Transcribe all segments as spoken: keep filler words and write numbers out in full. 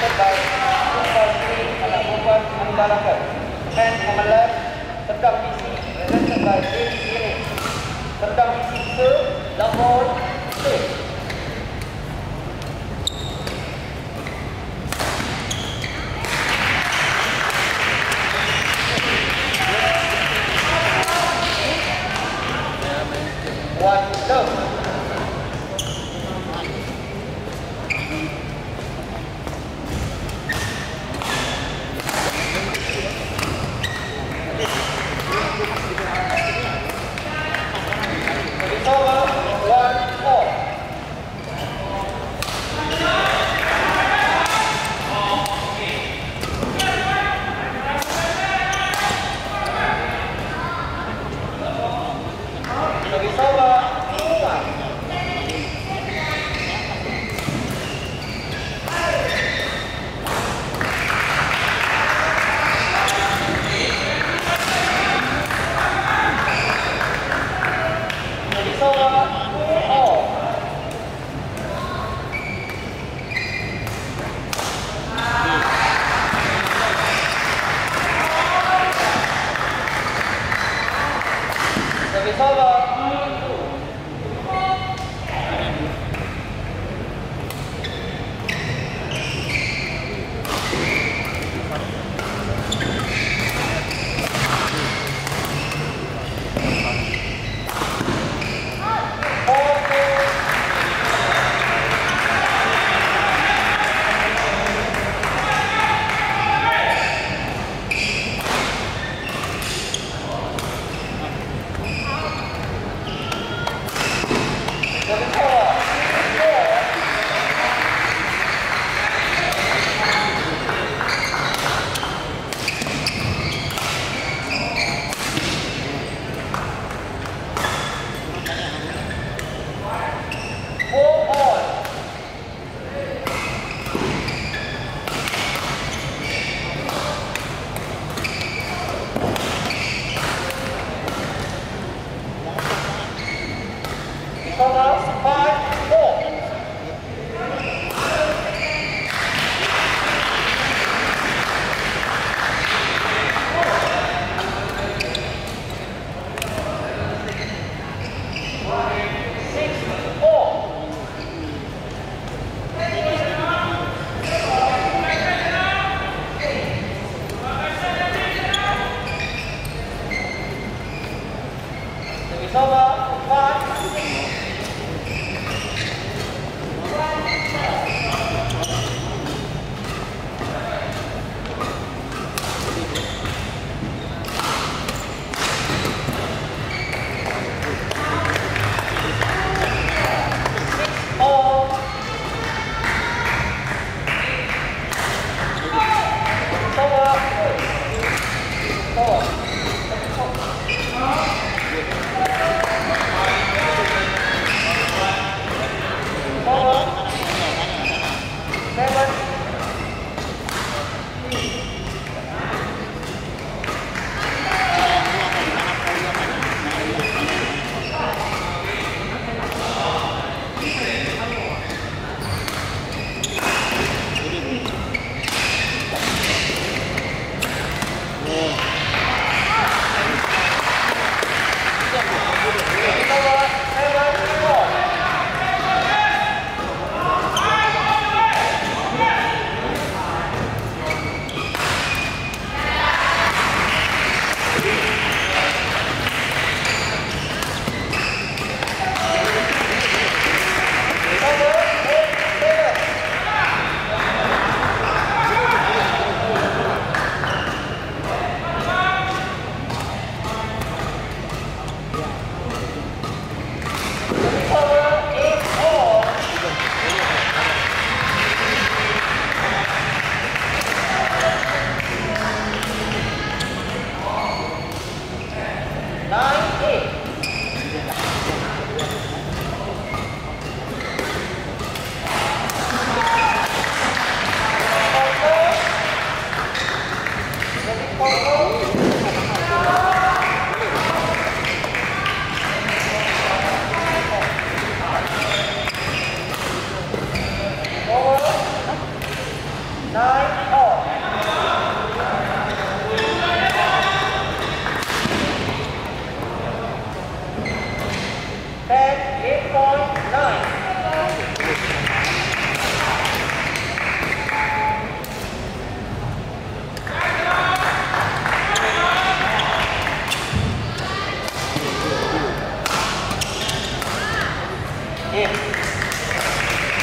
presented by Super Sri Alamupan Ambalakan. And on the left, Serdang B C presented by J D Unit. Serdang B C serve, the ball, save. One, go. It's over. One, four.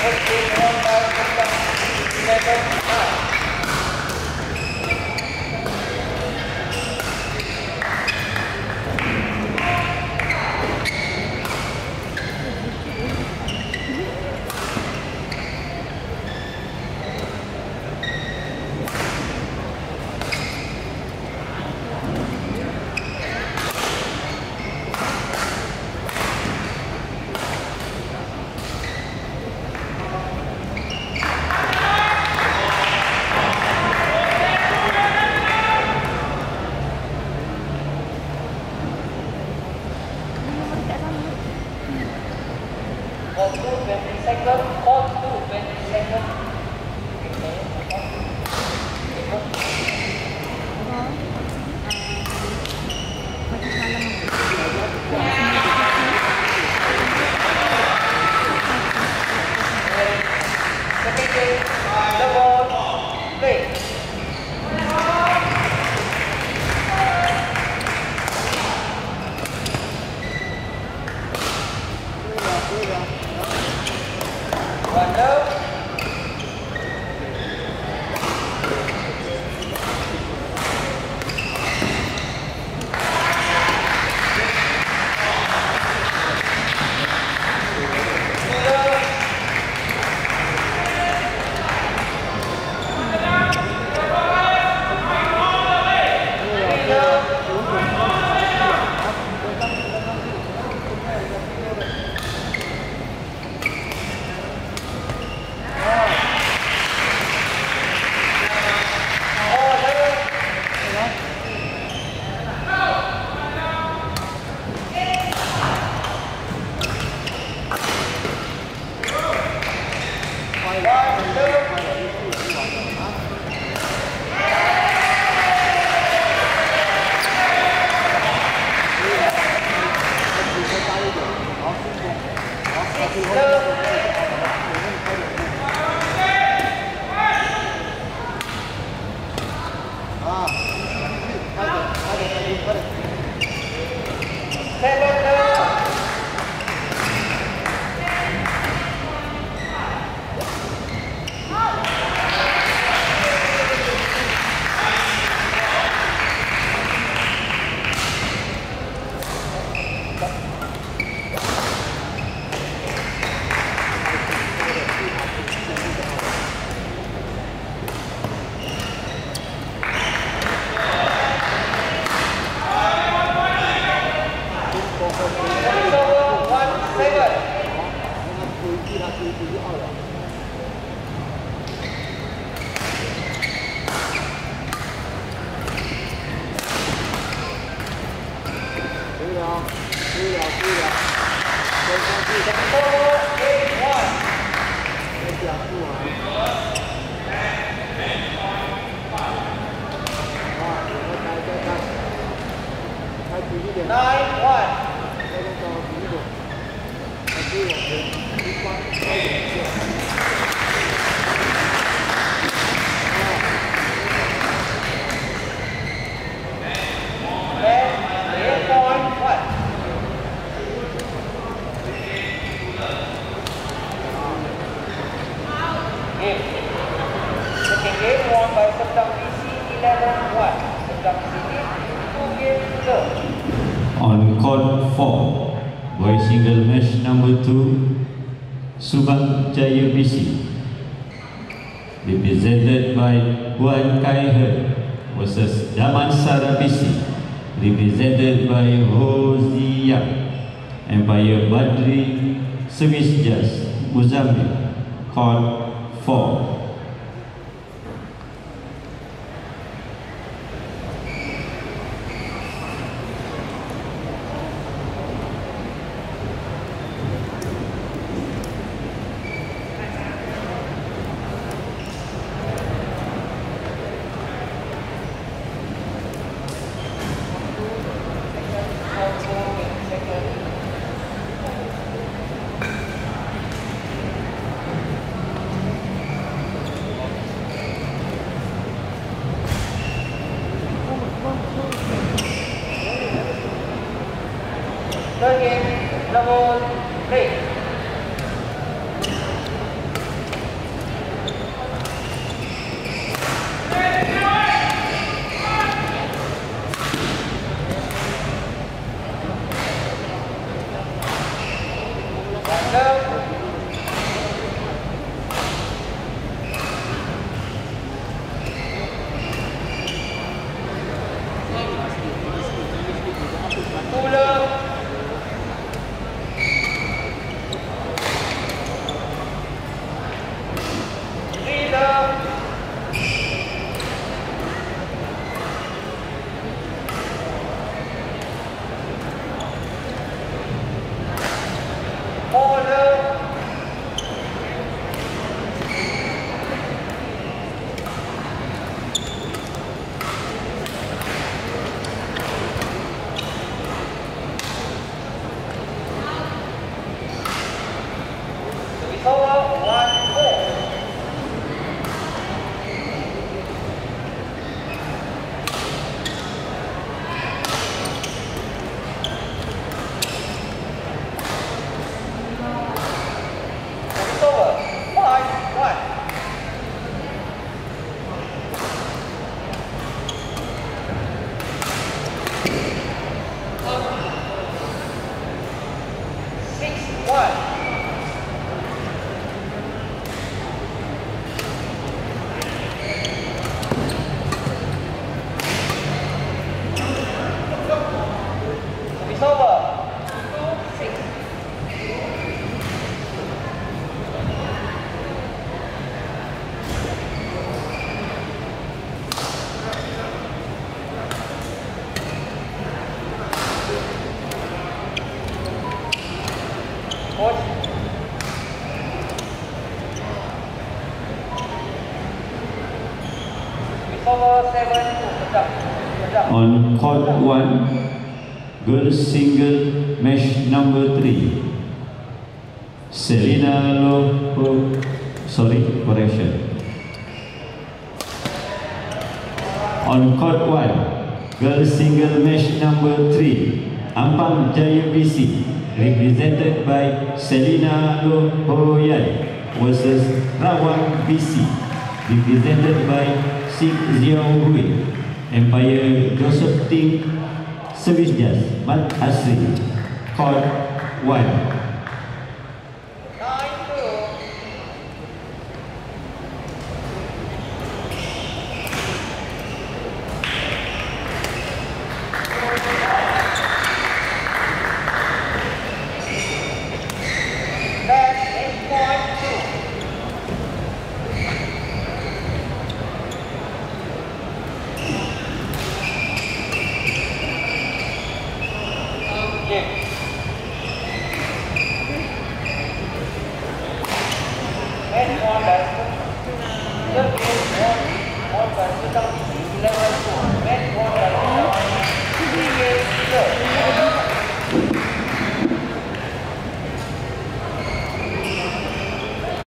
First game won by Serdang eleven nine. Hold to twenty seconds, hold to twenty seconds. Second game, the ball, play. One love. Nine one. Second game won by Serdang B C eleven one. Serdang B C two game to go. On court four, boys single match number two, Subang Jaya B C, represented by Guan Kai He versus Damansara B C, represented by Ho Zi Yang, Empire Badri Service Jazz Mozambique. Court four. Score seven to sedap. Sedap. On court one, girls single match number three. Selina Loho, sorry, correction. On court one, girls single match number three, Ampang Jaya B C, represented by Selina Lohoyan versus Rawang B C, represented by Sik Ziao Hui. Empire Joseph Ting, Service Jazz, Mat Asri. Court one. Nine two. That's eight point two. Yeah. And one batsman. The game won, won by Sedang B C eleven